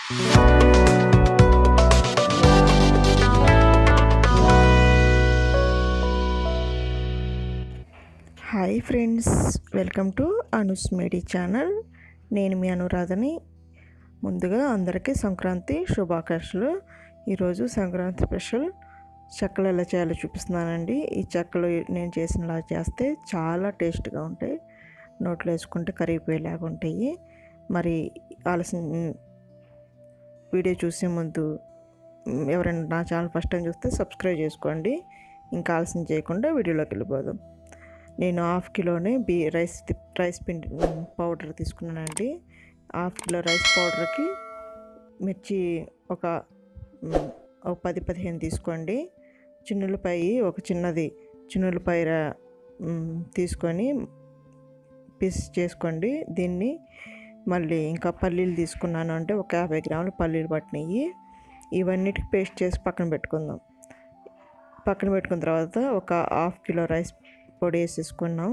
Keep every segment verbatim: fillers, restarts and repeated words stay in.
Hi friends, welcome to Anusmedichannel. నేను మీ అనురాధని. ముందుగా అందరికీ సంక్రాంతి శుభాకాంక్షలు. ఈరోజు సంక్రాంతి స్పెషల్ చెక్కలు ఎలా చేయాలో చూపిస్తున్నానండి. ఈ చెక్కలు నేను చేసినలా చేస్తే చాలా టేస్ట్గా ఉంటాయి, నోట్లో వేసుకుంటే కరిగిపోయేలాగా ఉంటాయి. మరి ఆలస్యం వీడియో చూసే ముందు ఎవరైనా నా ఛానల్ ఫస్ట్ టైం చూస్తే సబ్స్క్రైబ్ చేసుకోండి. ఇంకా ఆలస్యం చేయకుండా వీడియోలోకి వెళ్ళిపోదాం. నేను హాఫ్ కిలోనే బీ రైస్ రైస్ పిండి పౌడర్ తీసుకున్నానండి. హాఫ్ కిలో రైస్ పౌడర్కి మిర్చి ఒక ఒక పది పదిహేను తీసుకోండి. చిన్నులపాయి ఒక చిన్నది చిన్నులపాయ తీసుకొని పీస్ చేసుకోండి. దీన్ని మళ్ళీ ఇంకా పల్లీలు తీసుకున్నాను అంటే ఒక యాభై గ్రాములు పల్లీలు పట్టినవి. ఇవన్నిటికి పేస్ట్ చేసి పక్కన పెట్టుకుందాం. పక్కన పెట్టుకున్న తర్వాత ఒక హాఫ్ కిలో రైస్ పొడి వేసేసుకున్నాం,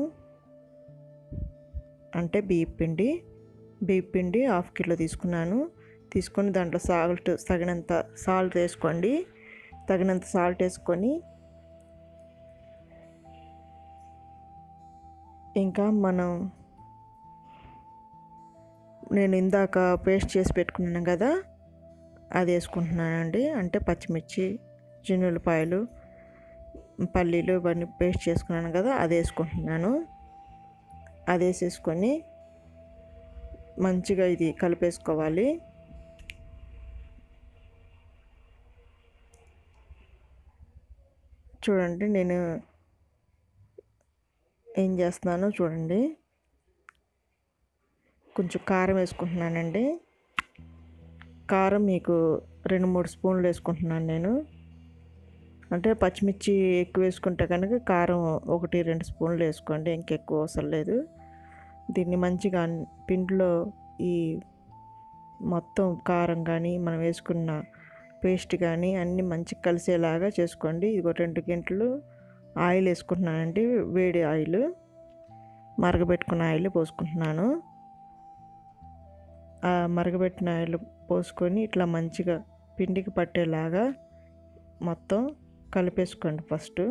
అంటే బియ్య పిండి బియ్య పిండి హాఫ్ కిలో తీసుకున్నాను. తీసుకొని దాంట్లో సాల్ట్ తగినంత సాల్ట్ వేసుకోండి. తగినంత సాల్ట్ వేసుకొని ఇంకా మనం నేను ఇందాక పేస్ట్ చేసి పెట్టుకున్నాను కదా, అది వేసుకుంటున్నానండి. అంటే పచ్చిమిర్చి, చిన్నులపాయలు, పల్లీలు ఇవన్నీ పేస్ట్ చేసుకున్నాను కదా, అది వేసుకుంటున్నాను. అది వేసేసుకొని మంచిగా ఇది కలిపేసుకోవాలి. చూడండి నేను ఏం చేస్తున్నానో చూడండి. కొంచెం కారం వేసుకుంటున్నానండి. కారం మీకు రెండు మూడు స్పూన్లు వేసుకుంటున్నాను నేను. అంటే పచ్చిమిర్చి ఎక్కువ వేసుకుంటే కనుక కారం ఒకటి రెండు స్పూన్లు వేసుకోండి, ఇంకెక్కువ అవసరం లేదు. దీన్ని మంచిగా పిండిలో ఈ మొత్తం కారం కానీ మనం వేసుకున్న పేస్ట్ కానీ అన్నీ మంచిగా కలిసేలాగా చేసుకోండి. ఇదిగో రెండు గంటలు ఆయిల్ వేసుకుంటున్నానండి. వేడి ఆయిల్, మరగబెట్టుకున్న ఆయిల్ పోసుకుంటున్నాను. ఆ మరగబెట్టిన ఆయిల్ పోసుకొని ఇట్లా మంచిగా పిండికి పట్టేలాగా మొత్తం కలిపేసుకోండి. ఫస్ట్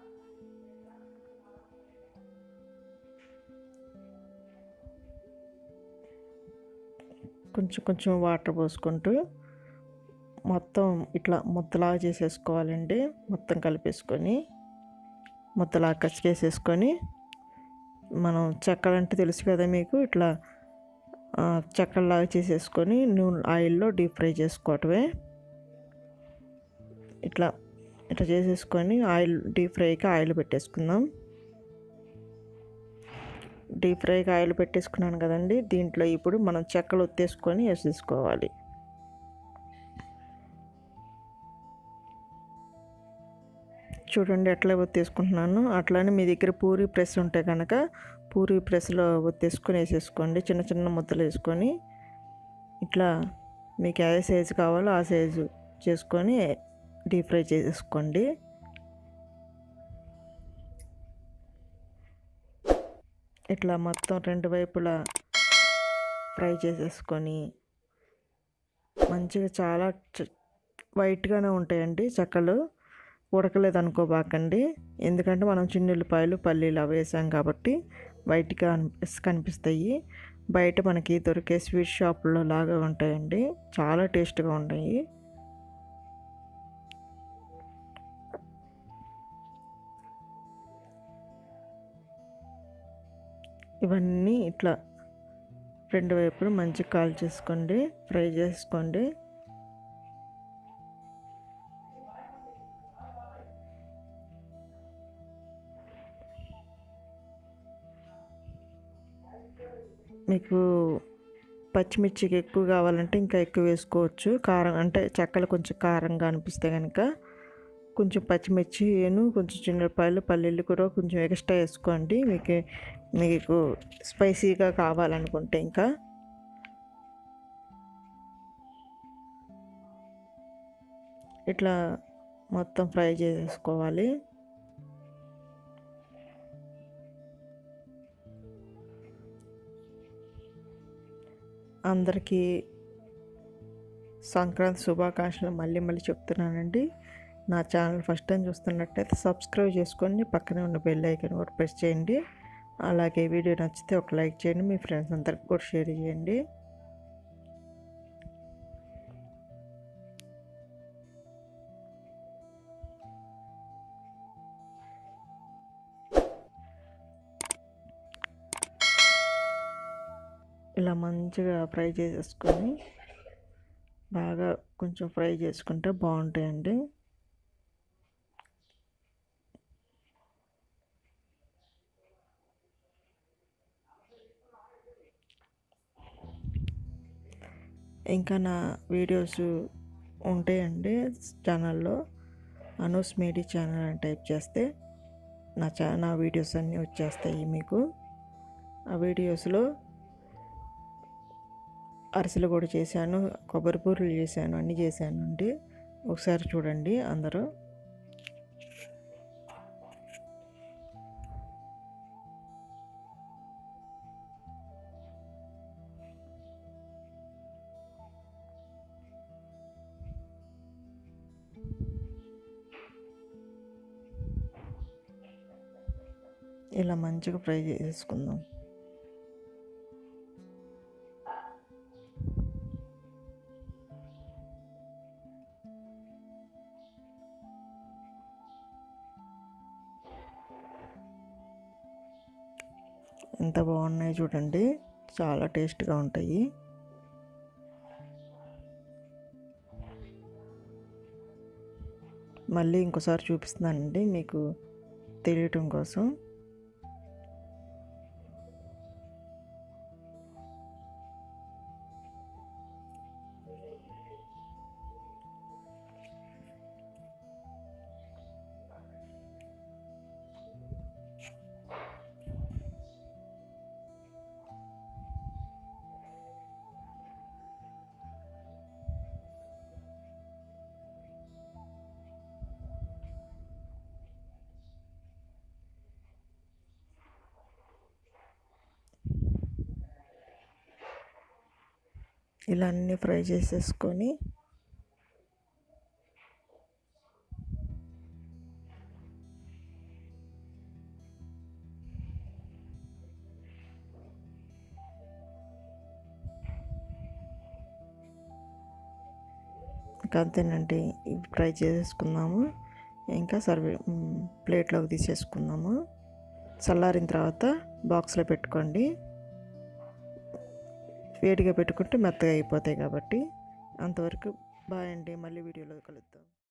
కొంచెం కొంచెం వాటర్ పోసుకుంటూ మొత్తం ఇట్లా ముద్దలాగా చేసేసుకోవాలండి. మొత్తం కలిపేసుకొని ముద్దలాగా కసికేసేసుకొని, మనం చెక్కలంటే తెలుసు కదా మీకు, ఇట్లా చెక్కల్లాగా చేసేసుకొని నూనె ఆయిల్లో డీప్ ఫ్రై చేసుకోవటమే. ఇట్లా ఇట్లా చేసేసుకొని ఆయిల్ డీప్ ఫ్రైకి ఆయిల్ పెట్టేసుకుందాం. డీప్ ఫ్రైకి ఆయిల్ పెట్టేసుకున్నాను కదండి. దీంట్లో ఇప్పుడు మనం చెక్కలు ఒత్తేసుకొని వేసేసుకోవాలి. చూడండి ఎట్లా ఒత్తేసుకుంటున్నాను. అట్లానే మీ దగ్గర పూరీ ప్రెస్ ఉంటే కనుక పూరీ ప్రెస్లో ఒత్తేసుకొని వేసేసుకోండి. చిన్న చిన్న ముద్దలు వేసుకొని ఇట్లా మీకు ఏ సైజు కావాలో ఆ సైజు చేసుకొని డీప్ ఫ్రై చేసేసుకోండి. ఇట్లా మొత్తం రెండు వైపులా ఫ్రై చేసేసుకొని మంచిగా చాలా వైట్గానే ఉంటాయండి చెక్కలు. ఉడకలేదు అనుకోబాకండి, ఎందుకంటే మనం చిన్నులపాయలు పల్లీలు అవి వేసాం కాబట్టి వైట్గా కనిపిస్తాయి. బయట మనకి దొరికే స్వీట్ షాపుల్లో లాగా ఉంటాయండి, చాలా టేస్ట్గా ఉంటాయి. ఇవన్నీ ఇట్లా రెండు వైపులు మంచిగా కాల్ చేసుకోండి, ఫ్రై చేసుకోండి. మీకు పచ్చిమిర్చికి ఎక్కువ కావాలంటే ఇంకా ఎక్కువ వేసుకోవచ్చు. కారం అంటే చెక్కలు కొంచెం కారంగా అనిపిస్తే కనుక కొంచెం పచ్చిమిర్చిను కొంచెం చిన్నపాయలు పల్లీలు కూడా కొంచెం ఎక్స్ట్రా వేసుకోండి. మీకు మీకు స్పైసీగా కావాలనుకుంటే ఇంకా ఇట్లా మొత్తం ఫ్రై చేసేసుకోవాలి. అందరికీ సంక్రాంతి శుభాకాంక్షలు మళ్ళీ మళ్ళీ చెప్తున్నానండి. నా ఛానల్ ఫస్ట్ టైం చూస్తున్నట్టయితే సబ్స్క్రైబ్ చేసుకొని పక్కనే ఉన్న బెల్ ఐకాన్ కూడా ప్రెస్ చేయండి. అలాగే వీడియో నచ్చితే ఒక లైక్ చేయండి, మీ ఫ్రెండ్స్ అందరికి కూడా షేర్ చేయండి. ఇలా మంచిగా ఫ్రై చేసేసుకొని బాగా కొంచెం ఫ్రై చేసుకుంటే బాగుంటాయండి. ఇంకా నా వీడియోస్ ఉంటాయండి ఛానల్లో. అనూస్మేడి ఛానల్ అని టైప్ చేస్తే నా ఛా నా వీడియోస్ అన్నీ వచ్చేస్తాయి మీకు. ఆ వీడియోస్లో అరిసెలు కూడా చేశాను, కొబ్బరి పూరీలు చేశాను, అన్నీ చేశాను అండి. ఒకసారి చూడండి అందరూ. ఇలా మంచిగా ఫ్రై చేసుకుందాం. ఎంత బాగున్నాయి చూడండి, చాలా టేస్ట్గా ఉంటాయి. మళ్ళీ ఇంకోసారి చూపిస్తున్నానండి మీకు తెలియటం కోసం. ఇలా అన్నీ ఫ్రై చేసేసుకొని ఇంకా అంతేనండి, ఫ్రై చేసేసుకుందాము. ఇంకా సర్వ్ ప్లేట్లోకి తీసేసుకుందాము. చల్లారిన తర్వాత బాక్స్లో పెట్టుకోండి. వేడిగా పెట్టుకుంటే మెత్తగా అయిపోతాయి కాబట్టి. అంతవరకు బాయ్ అండి, మళ్ళీ వీడియోలో కలుద్దాం.